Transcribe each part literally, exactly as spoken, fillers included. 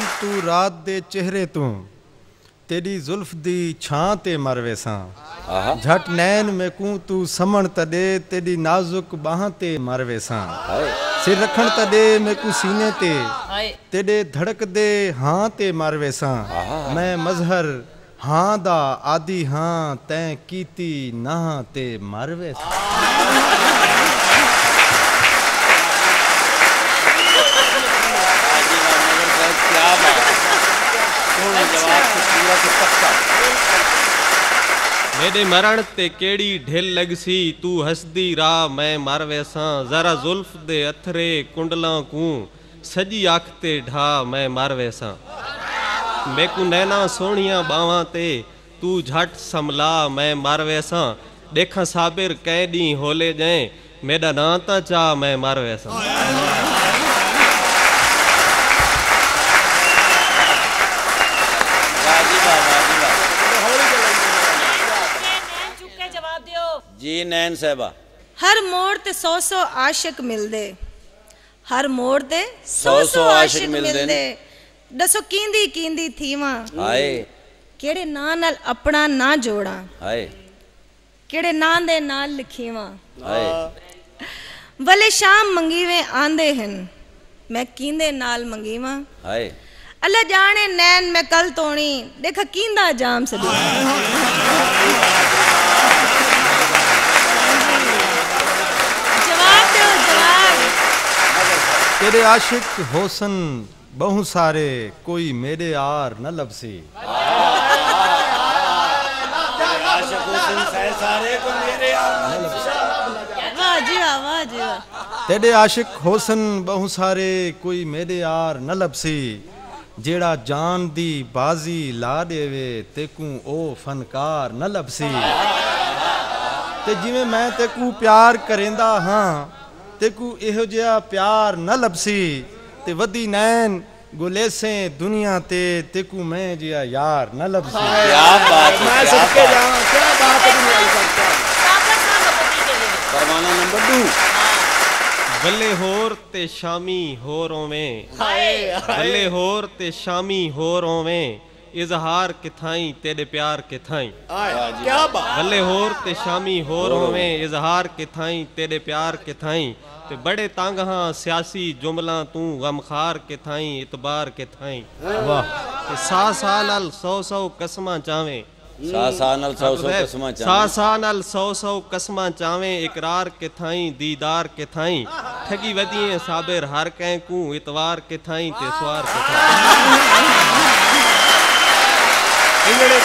तू रात दे चेहरे तू तेरी जुल्फ दी छां ते मर वेसां झट नैन में कूं तू समण तदे तेरी नाजुक बाहां ते मर वेसां सिर रखण तदे में कूं सीने ते तेरे धड़क दे हां ते मर वेसां मैं मजहर हां दा आदि हां तैं कीती ना ते मर वेसां। मेरे मरण ते केड़ी ढिल लगसी तू हसदी राह मैं मर वैसां जरा जुल्फ दे अथरे कुंडलां कूं सजी अख ते ढा मैं मर वैसां मैकू नैना सोहणियां बावां ते तू झट समला मैं मर वैसां देखा साबिर कै डी होले जाए मेरा ना ता चा मैं मर वैसां। जी नैन साहबा हर मोड़ ते सौ सौ आशिक मिलदे हर मोड़ ते सौ सौ आशिक मिलदे दसो कींदी कींदी थीवा हाय केड़े नां नाल अपना ना जोड़ा हाय केड़े नां दे नाल लिखीवा हाय वले शाम मंगीवे आंदे हन मैं कींदे नाल मंगीवा हाय अल्लाह जाने नैन मैं कल तोणी देखा कींदा जाम सदी तेरे आशिक होसन बहु सारे कोई मेरे यार न लबसी तेरे आशिक होसन बहु सारे कोई मेरे यार न लबसी जेड़ा जान दी बाजी ला देवे तेकू ओ फनकार न लबसी ते जिवें मैं तेकू प्यार करेंदा हां तेकू इहो जिहा प्यार न लबसी ते वदी नैन गुलेसे दुनिया ते तेकू मैं जिहा यार न लबसी। क्या बात है, मैं सबके जाऊं क्या बात है दुनिया सकता परवाना नंबर दो गले होर ते शामी होरों में गले होर ते शामी होरों में इजहार किथाई तेरे प्यार किथाई क्या बात गले होर ते शामी होरों में इजहार किथाई तेरे प्यार किथाई ते बड़े तंग हाँ सियासी जुमला तू गमखार किथाई इतबार किथाई वाह सा सा नाल सौ सौ कसमां चावे सा सा नाल सौ सौ कसमां चावे सा सा नाल सौ सौ कसमां चावे इकरार किथाई दीदार किथाई ठगी वदिए साबिर हर कै कू इतवार किथाई ते सवार किथाई इंजणे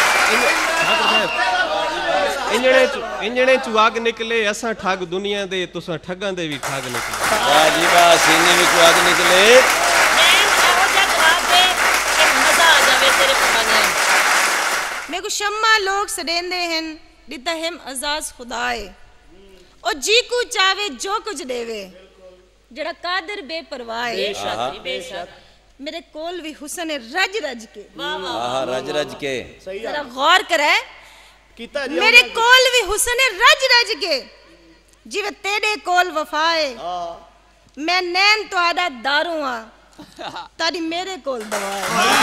इंजणे इंजणे चू आग निकले असा ठग दुनिया दे तुसा ठगां दे भी ठग निकले वाह जी वाह सीने में चू आग निकले नैन एहो जा जवाब दे कि मजा आ जावे तेरे पकाने मेरे को शम्मा लोग सडेंदे हन दिता हम अजाज खुदाए ओ जी को चावे जो कुछ देवे जड़ा कादर बेपरवाह है बेशक बेशक मेरे कोल भी हुसन रज रज के वाह वाह रज रज के जरा गौर करे मेरे कोल भी हुसन रज रज के जिवे तेरे कोल वफाए मैं नैन तो आदा दारू हां तारी मेरे कोल दवा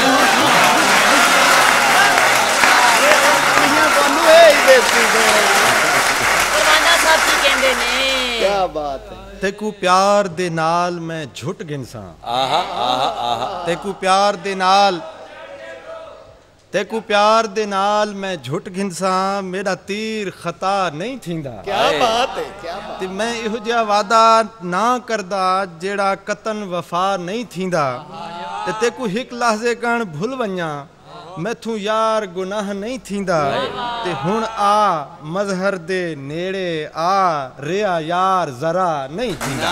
क्या बात है तेकू प्यार दे नाल मैं झुट गिनसा आहा आहा आहा तेकू प्यार दे नाल तेकू प्यार दे नाल मैं झुट गिनसा मेरा तीर खता नहीं थींदा क्या बात है क्या बात ते मैं इहो जिहा वादा ना करदा जेड़ा कतन वफा नहीं थींदा ते तेकू हिक लहजे कण भुल वन्या मैथू यार गुनाह नहीं थींदा ते हुण आ मजहर दे नेड़े आ रिया यार जरा नहीं थींदा।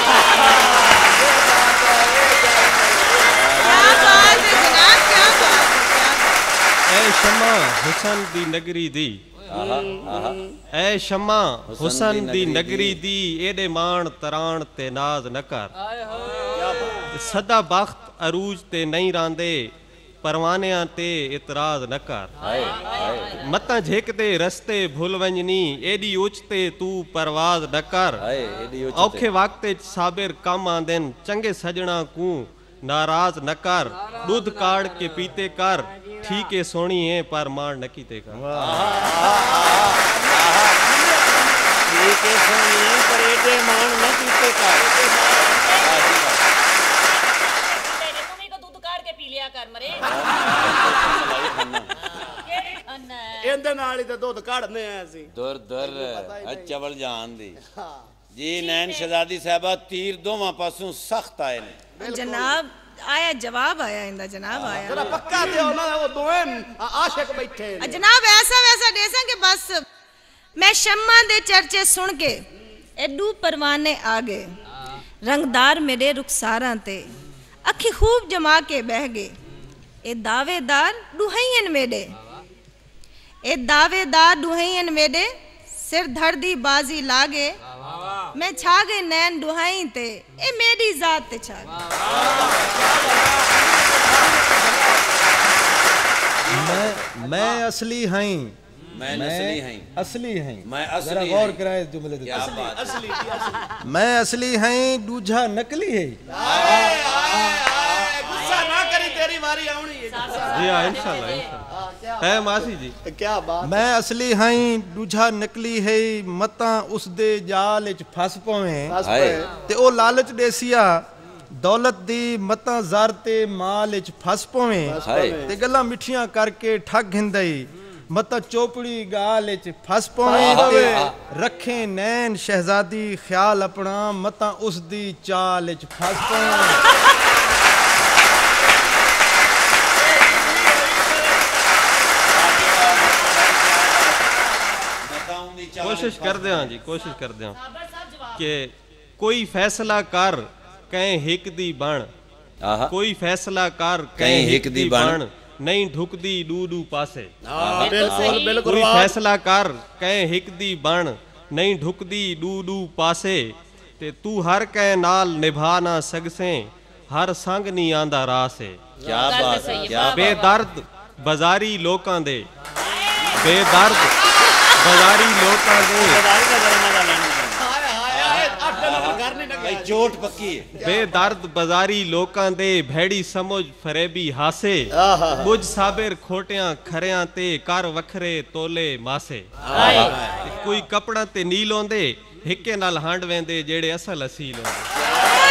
ऐ शमा हुसन दी नगरी दी ऐ शमा हुसन दी नगरी दी एडे मान तरान ते नाज न कर सदा बख्त अरूज ते नहीं रांदे परवानियां ते इतराज न कर मता झेकते रस्ते भूल वंजनी एडी उचते तू परवाज न कर औखे वक्त साबिर कम आंदन चंगे सजना को नाराज न कर दूध काढ़ के पीते कर ठीक है सोनी है पर मार न कीते कर ठीक है सोनी है पर एडे मान न कीते कर तुम को दूध काढ़ के पी लिया कर मरे ਇਹਦੇ ਨਾਲ ਹੀ ਤੇ ਦੁੱਧ ਕੱਢਨੇ ਆ ਅਸੀਂ ਦੁਰ ਦੁਰ ਚਵਲ ਜਾਨ ਦੀ ਜੀ ਨੈਣ ਸ਼ਹਜ਼ਾਦੀ ਸਾਹਿਬਾ ਤੀਰ ਦੋਵਾਂ ਪਾਸੋਂ ਸਖਤ ਆਏ ਨੇ जनाब आया जवाब आया इंदा जनाब आया ਜਰਾ ਪੱਕਾ ਤੇ ਉਹਨਾਂ ਉਹ ਦੋਵੇਂ ਆਸ਼ਿਕ ਬੈਠੇ ਨੇ जनाब ऐसा वैसा देसा कि बस मैं शम्मा दे चर्चे सुन के एडू परवाने आ गए रंगदार मेरे रुखसारां ते अखी खूब जमा के बह गए ए दावेदार दुहैयन मेरे ए दावेदार दुहैयन मेरे सिर धड़ दी बाजी लागे मैं छा गए नैन दुहाई ते ए मेरी जात ते छा मैं मैं असली हई मैं असली हई असली हई मैं असली जरा गौर कराए जुमले ते क्या बात असली दी असली मैं असली हई दूजा नकली है गुस्सा ना करी तेरी बारी आउणी है जी हाँ इंशाल्लाह इंशाल्लाह है मासी जी क्या बात मैं असली हई दूजा नकली है मता उस दे जाल च फस पवे हाय ते ओ लालच देसिया दौलत दी मता ज़र ते माल च फस पवे हाय ते गल्लां मिठियां करके ठग हिंदई मता चोपड़ी गाल च फस पवे ते रखे नैन शहजादी ख्याल अपना मता उस दी चाल च फस पवे कोशिश कर दे जी कोशिश कर दे कि कोई फैसला कर कहीं हिक दी बन आहा कोई फैसला कर कहीं हिक दी बन नहीं ढुकदी डू डू पासे बिल्कुल बिल्कुल कोई फैसला कर कहीं हिक दी बन नहीं ढुकदी डू डू पासे ते तू हर कहीं नाल निभा ना सकसे हर संग नहीं आंदा राह से क्या बात क्या बेदर्द बाजारी लोकां दे बेदर्द बाजारी लोकां दे बाजारी का जरा मजा लेने हाय हाय हाय अठ नंबर घर नहीं भाई लगे चोट पक्की है बेदर्द बाजारी लोकां दे भैड़ी समझ फरेबी हासे बुझ साबिर खोटियां खरियां ते कर वखरे तोले मासे ते कोई कपड़ा ते नी लोंदे हिक्के नाल हांड वेंदे जेड़े असल असील होंदे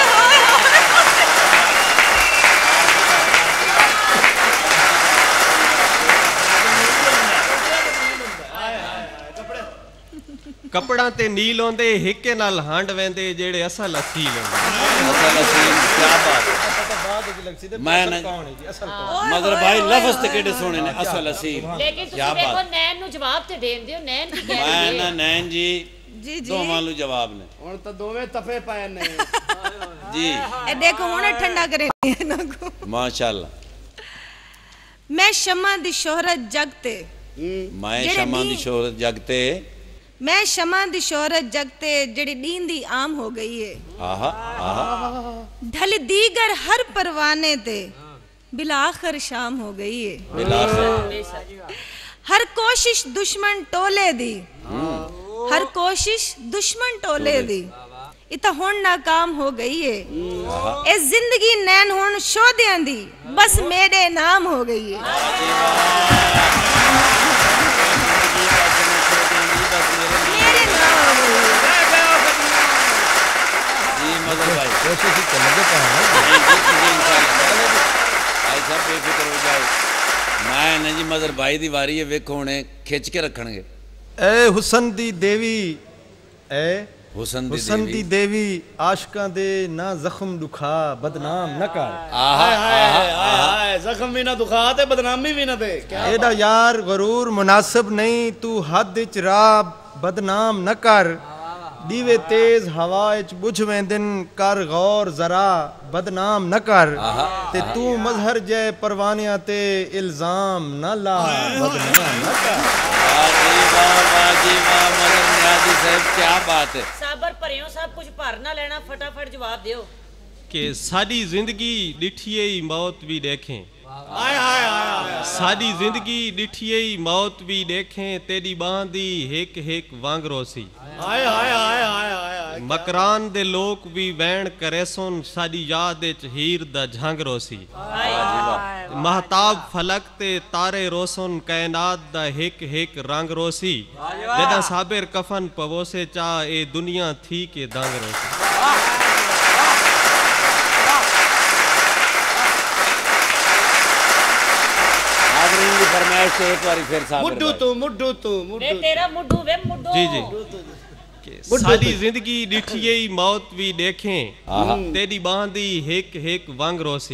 कपड़ा ते नील होंदे हिक्के नाल हांड वेंदे जेड़े असल असील होंदे असल असील क्या बात मैं न मगर भाई लफ्ज ते केड़े सोने ने असल असील लेकिन क्या तुसी देखो बात नैन नु जवाब ते देन दियो नैन की कह मैं रही ना है नैन जी जी जी दोवां नु जवाब ने ਹੁਣ ਤਾਂ ਦੋਵੇਂ ਤਫੇ ਪਏ ਨੇ जी ए देखो हुन ठंडा करे ना को माशाल्लाह मैं शम्मा दी शोहरत जगते मैं जेड़े शमा दी दी- शोहरत जगते मैं शम्मा दी शोहरत जगते जेड़ी नींद दी आम हो गई है आहा आहा ढल दीगर हर परवाने ते बिलाखर शाम हो गई है बिलाखिर हर कोशिश दुश्मन टोले दी हर कोशिश दुश्मन टोले दी इता हुन नाकाम हो गई है ए जिंदगी नैन हुन शोदियां दी बस मेरे नाम हो गई है मेरे नाम हो गई है जी मदर भाई कोशिश ही कर लगे पाए भाई साहब बेफिक्र हो जाओ मैं ना जी मदर भाई दी वारी है वेखो हुणे खिच के रखणगे ए हुसन दी देवी ए हुसन दी हुसन दी देवी देवी आशिकां दे ना जख्म दुखा बदनाम न कर आहा हाय आहा हाय हाय जख्म भी ना दुखा ते बदनामी भी ना दे क्या एदा यार गरूर मुनासिब नहीं तू हद च राह बदनाम न कर दीवे तेज हवा च बुझ वेंदन कर गौर जरा बदनाम न कर ते तू मजहर जय परवानिया ते इल्जाम न ला बदनाम न कर वाह जी वाह वाह जी वाह मदर नियाजी साहब क्या बात है साबर भरियो सब कुछ भर ना लेना फटाफट जवाब दियो कि साडी जिंदगी डिठिए ही मौत भी देखें हाय हाय हाय साडी जिंदगी डिठिए ही मौत भी देखें तेरी बांदी हिक हिक वांगरो सी हाय हाय हाय हाय हाय मकरान दे लोक भी वैण करे सुन साडी याद विच हीर दा झंग रोसी महताब फलक ते तारे रोसन कायनात दा हिक हिक रंग रोसी जदा साबिर कफन पवोसे चा ए दुनिया थी के दंग रोसी हाज़रीन की फरमाइश से एक बारी फिर साबिर मुड्डू तू मुड्डू तू वे मुड्डू तेरा मुड्डू वे मुड्डू जी जी साडी जिंदगी डिठिए मौत भी देखें तेरी बांदी हिक हिक वंग रोसी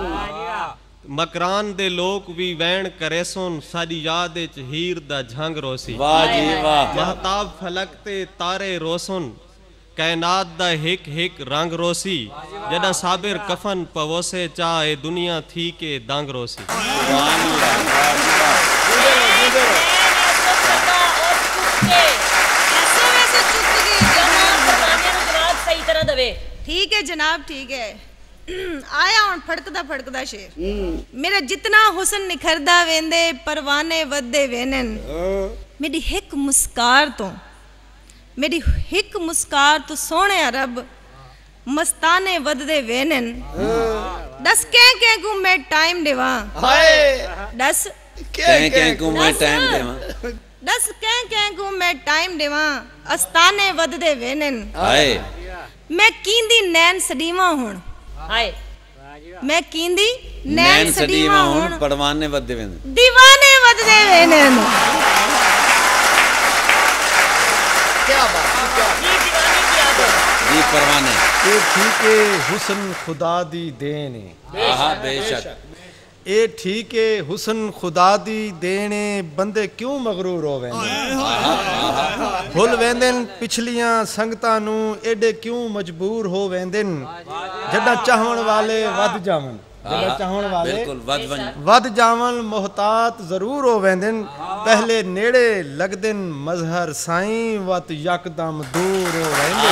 मकरान दे लोक भी वैण करे सुन साडी याद विच हीर दा झंग रोसी वाह जी वाह महताब फलक ते तारे रोसन कायनात दा हिक हिक रंग रोसी जदा साबिर कफन पवोसे चा ए दुनिया थी के दंग रोसी सुभान अल्लाह सही तरह दवे ठीक है जनाब ठीक है आया हूं फड़कदा फड़कदा शेर मेरा जितना हुस्न निखरदा वेंदे परवाने वदे वेनन मेरी हिक मुस्कार तो मेरी हिक मुस्कार तो सोने रब मस्ताने वदे वेनन दस कह कह को मैं टाइम देवा दस कह कह को मैं टाइम देवा दस कह कह को मैं टाइम देवा अस्ताने वदे वेनन हाय मैं कींदी नैन सदीवा हुण हाय मैं कींदी नैन नैन सदीवा सदीवा हुण हुण परवाने वदे वेंदे दीवाने वददे वेनन क्या बात क्या जी दीवानी की आदत जी परवाने ए ठीक है हुस्न खुदा दी देन है आहा बेशक ए ठीक है हुस्न खुदा दी देन है बंदे क्यों मगरूर हो वेंदे भुल वेंदन पिछलियां संगतां नू एडे क्यों मजबूर हो वेंदन जदा चाहण वाले वध जावन जदा चाहण वाले बिल्कुल वद वन वध जावन मोहतात जरूर हो वेंदन पहले नेड़े लगदन मजहर साईं वत यकदम दूर हो वेंदन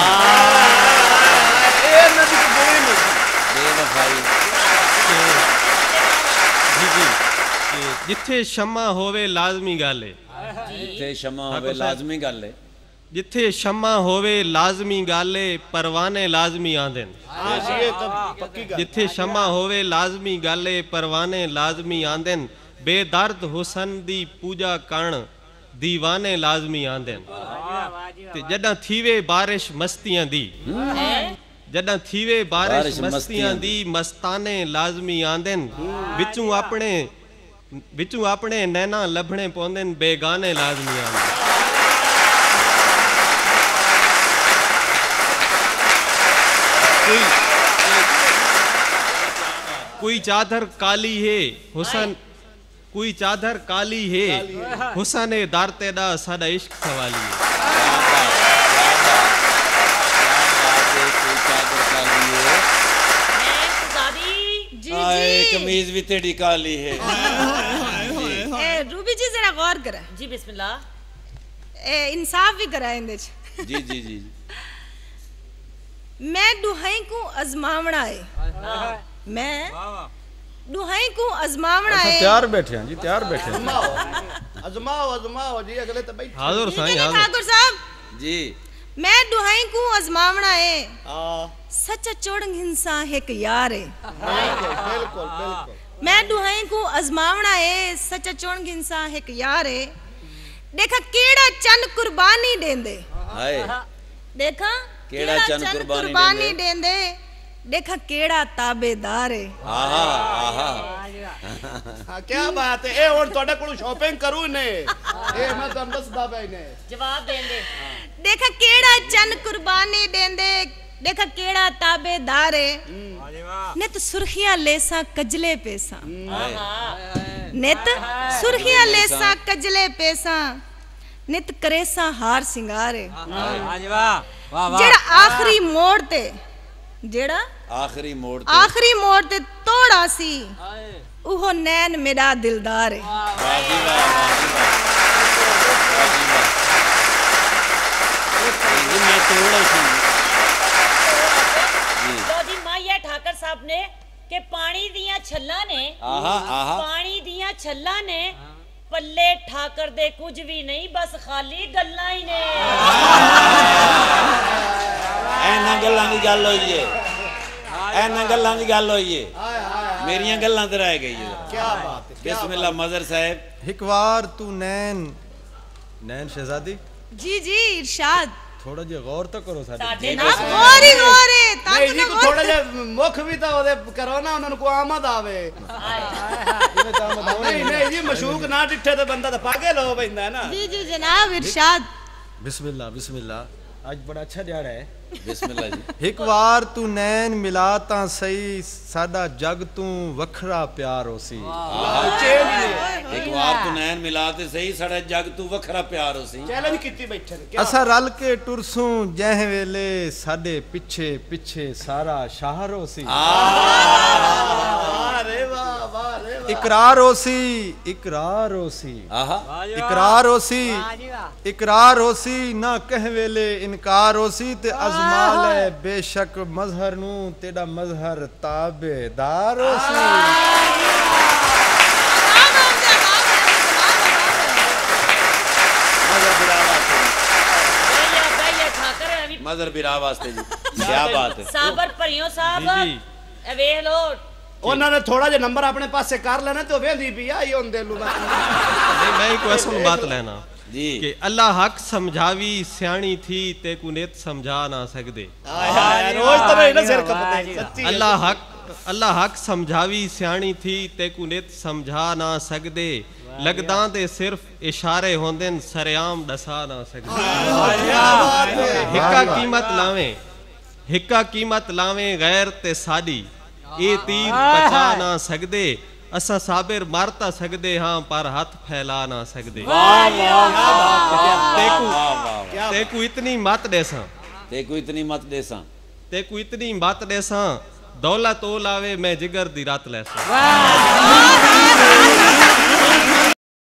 ए नबी देन बेवफाई जी जी जिथे शमा होवे लाजमी गल है जिथे शमा होवे लाजमी गल है जिथे शमा होवे लाजमी गल है परवाने लाजमी आंदन हां ये तो पक्की गल जिथे शमा होवे लाजमी गल है परवाने लाजमी आंदन बेदर्द हुसन दी पूजा करण दीवाने लाजमी आंदन ते जदा थीवे बारिश मस्तियां दी जदा थीवे बारिश बारिश मस्तियां मस्तियां दी मस्ताने लाजमी आंदन विचों अपने विचों अपने नैना लभणे पौंदन बेगाने लाजमी आंदन कोई कोई चादर काली है हुसन कोई चादर काली है हुसन ए दर तेदा साडा इश्क सवाली है जी आए जी कमीज भी तेरी काली है ए रूबी जी जरा गौर करा जी बिस्मिल्लाह ए इंसाफ भी करा इंदे च जी जी जी मैं दुहाई को अजमावना है मैं दुहाई को अजमावना अच्छा है तैयार बैठे हैं जी तैयार बैठे हैं अजमाओ अजमाओ जी अगले तो भाई हाजुर ठीक साईं है हाजुर ठाकुर साहब जी मैं दुहाई को अजमावना है हां सच चोड़ंग हिंसा एक यार है बिल्कुल बिल्कुल मैं दुहाई को अजमावना है सच चोड़ंग हिंसा एक यार है देखा केड़ा चंद कुर्बानी देंदे हाय देखा केड़ा चंद कुर्बानी कुर्बानी देंदे देखा केड़ा ताबेदार है आहा आहा हां क्या बात है ए और तोड़े कोल शॉपिंग करू ने ए मैं तुम दसदा पई ने जवाब देंगे देखा केड़ा चंद कुर्बानी देंदे देखा केड़ा ताबेदार है नित सुर्खियां लेसा कजले पेसा नित सुर्खियां लेसा कजले पेसा नित करेसा हार सिंगार है जेड़ा आखिरी मोड़ ते जेड़ा आखिरी मोड़ ते आखिरी मोड़ ते तोड़ा सी उहो नैन मेरा दिलदार है वाह जी वाह वाह जी वाह वाह जी वाह जी मैं तोड़ा सी लो जी माया ठाकर साहब ने के पानी दियां छल्ला ने आहा आहा पानी दियां छल्ला ने पल्ले ठाकर दे कुछ भी नहीं बस खाली गल्ला ही ने ऐना गल्लां दी गल होई है ऐना गल्लां दी गल होई है मेरियां गल्लां ते रह गई है क्या बात है बिस्मिल्लाह मजर साहब एक बार तू नैन नैन शहजादी जी जी इरशाद थोड़ा जिहा गौर तो करो साडे साडे जनाब गौर ही गौर है नहीं जी को थोड़ा जिहा मुख भी तो ओदे करो ना उन्हां को आमद आवे नहीं नहीं जी मशूक ना डिठे तो बंदा तो पागल हो पैंदा है ना जी जी जनाब इरशाद बिस्मिल्लाह बिस्मिल्लाह आज बड़ा अच्छा दिहाड़ा है बिस्मिल्लाह जी एक बार तू नैन मिला तां सही साडा जग तू वखरा प्यार होसी एक बार तू नैन मिला ते सही साडा जग तू वखरा प्यार होसी चैलेंज कीती बैठे ने क्या असा रल के टुरसूं जह वेले साडे पिछे पिछे सारा शहर होसी वाह रे वाह वाह रे वाह इकरार होसी इकरार होसी आहा इकरार होसी इकरार होसी ना कह वेले इनकार होसी ते अजमाल है बेशक मजहर नू तेरा मजहर ताबेदार होसी मजर बिरा वास्ते जी क्या बात है साबर परियो साहब ए वेख लो ਉਹਨਾਂ ਨੇ ਥੋੜਾ ਜਿਹਾ ਨੰਬਰ ਆਪਣੇ ਪਾਸੇ ਕਰ ਲੈਣਾ ਤੇ ਉਹ ਵੇਂਦੀ ਪਈ ਆ ਇਹ ਹੁੰਦੇ ਲੂ नहीं मैं को असल बात लेना जी कि अल्लाह हक समझावी सियाणी थी ते को नेत समझा ना सकदे ਹਾਏ ਹਾਏ ਰੋਜ਼ ਤਾਂ ਨਹੀਂ ਨਾ ਸਿਰ ਕੱਪਦੇ ਸੱਚੀ अल्लाह हक अल्लाह हक समझावी सियाणी थी ते को नेत समझा ना सकदे लगदा ते सिर्फ इशारे होंदे सरेआम दसा ना सकदे हिक्का कीमत लावे हिक्का कीमत लावे गैर ते साडी ये तीर पचा ना सकदे असा साबिर मारता सकदे हाँ पर हाथ फैला ना सकदे तेकू इतनी मत देसा तेकू इतनी मत देसा तेकू इतनी मत देसा दौलत ओ लावे मैं जिगर दी रात लेसा